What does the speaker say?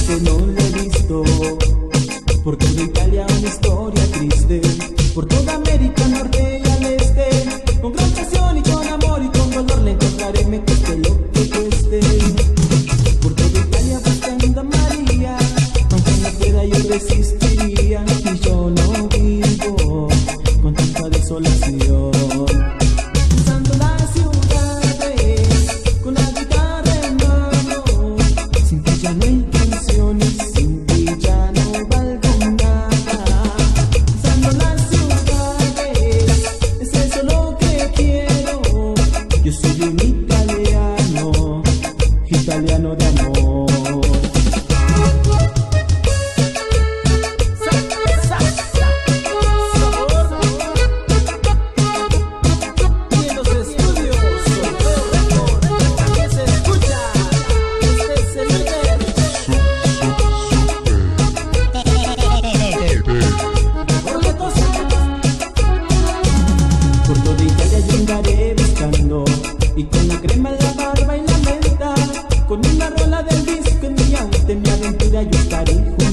ese no lo he visto. Por toda Italia una historia triste, por toda América norte y al este. Con gran pasión y con amor y con dolor le encontraré, me cueste lo que cueste. Por toda Italia buscando a María, aunque no pueda yo resistiría. Y yo no vivo con tanta desolación. Cruzando las ciudades con la guitarra en mano, sin ti ya no hay canciones, sin ti ya no valgo nada. Cruzando las ciudades, es eso lo que quiero. Yo soy un italiano, italiano de amor. Por toda Italia yo andaré buscando, y con la crema en la barba y la menta, con una rola del disco en mi ante, mi aventura yo estaré.